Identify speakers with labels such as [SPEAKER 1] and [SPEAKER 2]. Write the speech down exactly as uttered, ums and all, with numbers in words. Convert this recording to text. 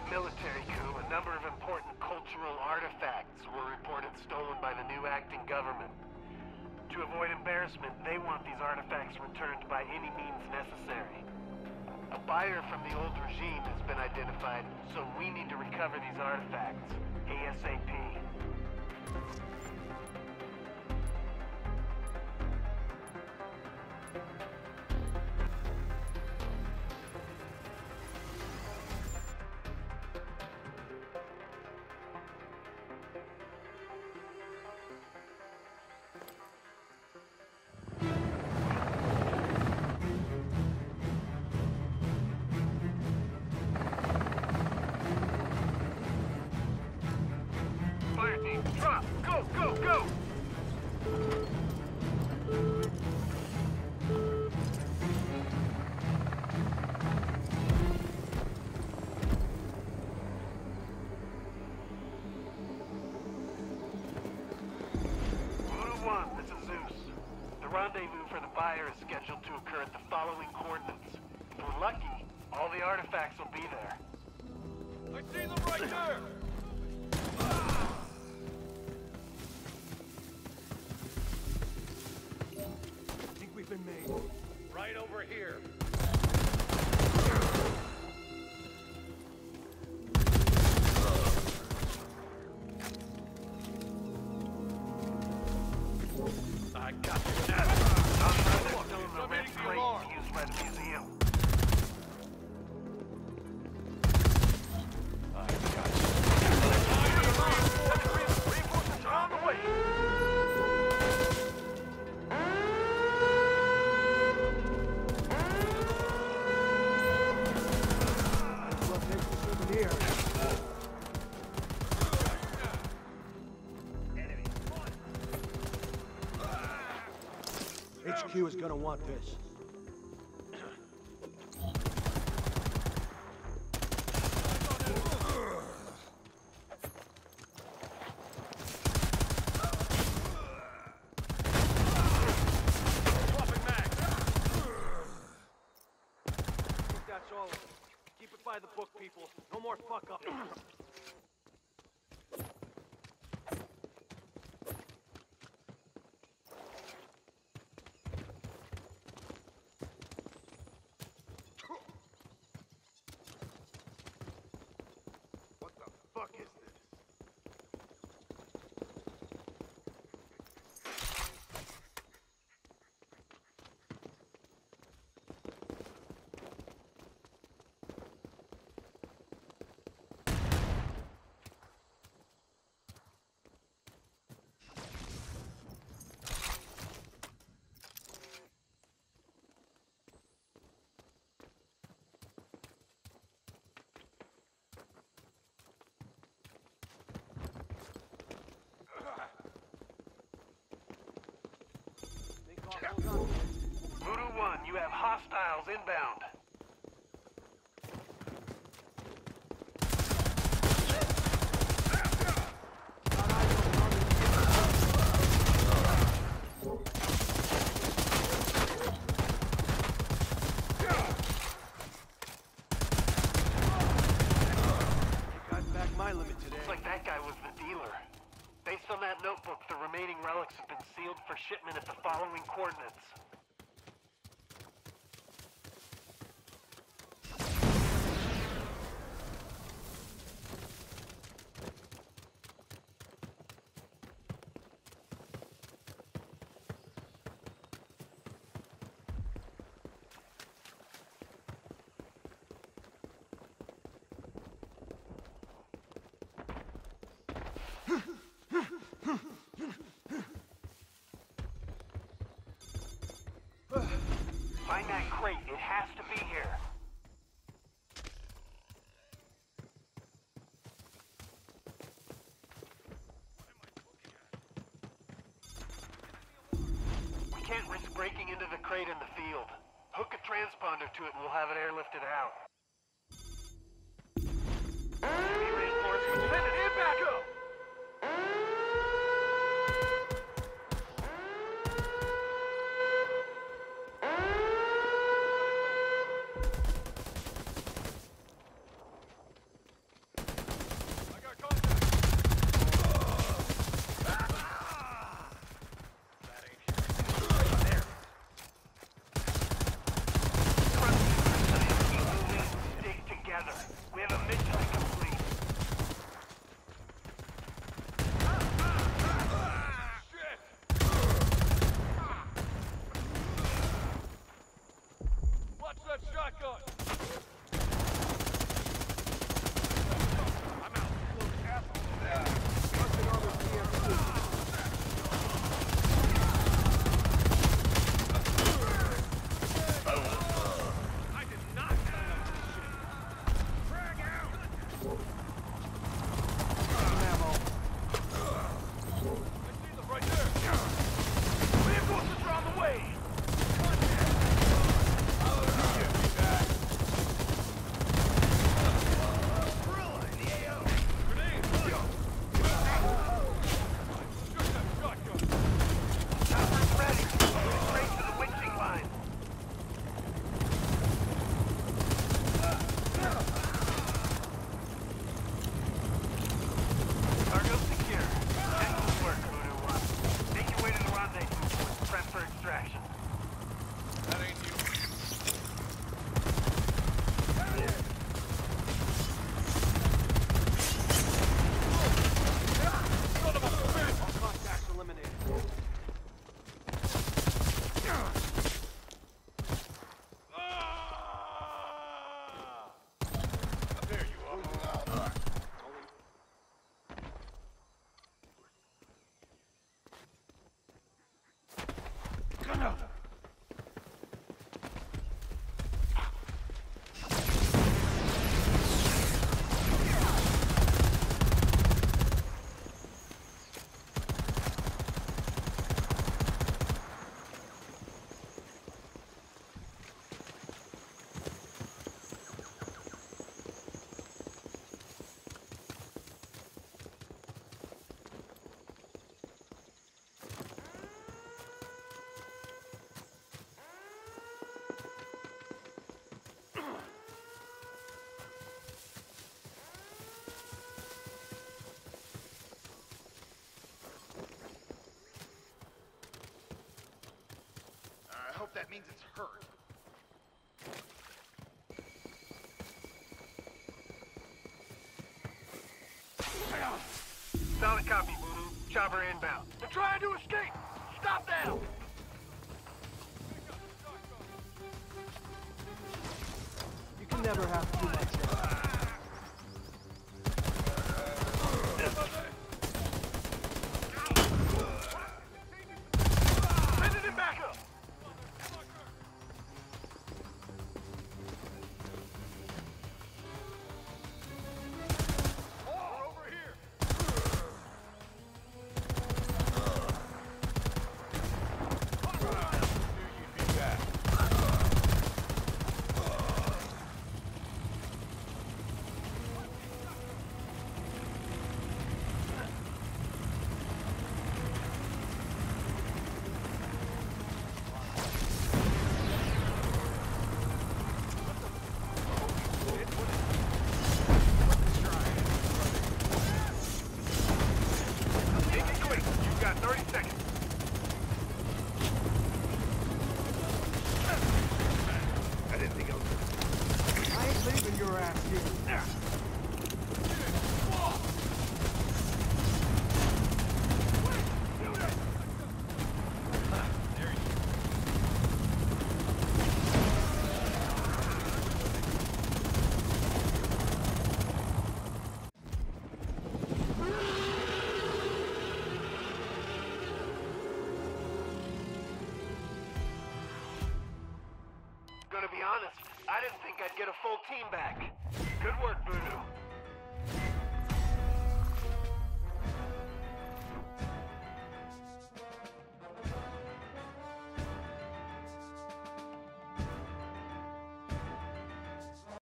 [SPEAKER 1] military coup, a number of important cultural artifacts were reported stolen by the new acting government. To avoid embarrassment, they want these artifacts returned by any means necessary. A buyer from the old regime has been identified, so we need to recover these artifacts ASAP. Drop! Go, go, go! Voodoo one, this is Zeus. The rendezvous for the buyer is scheduled to occur at the following coordinates. If we're lucky, all the artifacts will be there.
[SPEAKER 2] I see them right there!
[SPEAKER 3] Been made.
[SPEAKER 2] Right over here.
[SPEAKER 1] I got you. Outside there's still in the red crate used by the museum. I got you. Reinforcements are on the way.
[SPEAKER 3] H Q is gonna want this.
[SPEAKER 2] Swapping mags.
[SPEAKER 3] That's all. Keep it by the book, people. No more fuck up.
[SPEAKER 1] Fuck is this? Voodoo one, you have hostiles inbound.
[SPEAKER 3] Got back my limit today.
[SPEAKER 1] Looks like that guy was the dealer. Based on that notebook, the remaining relics have been sealed for shipment at the following coordinates. Find that crate. It has to be here. We can't risk breaking into the crate in the field. Hook a transponder to it and we'll have it airlifted out. Enemy reinforcements. Send it in back up!
[SPEAKER 4] that means it's hurt.
[SPEAKER 1] Solid copy, Voodoo. Chopper inbound. They're trying to escape! Stop them!
[SPEAKER 3] You can never have too much.
[SPEAKER 1] Sending it back up!
[SPEAKER 2] We're over here. You'd be back.
[SPEAKER 1] Make it quick. You've got thirty seconds. I didn't think I was...
[SPEAKER 3] I ain't leaving your ass here.
[SPEAKER 1] Gonna be honest, I didn't think I'd get a full team back. Good work, Voodoo.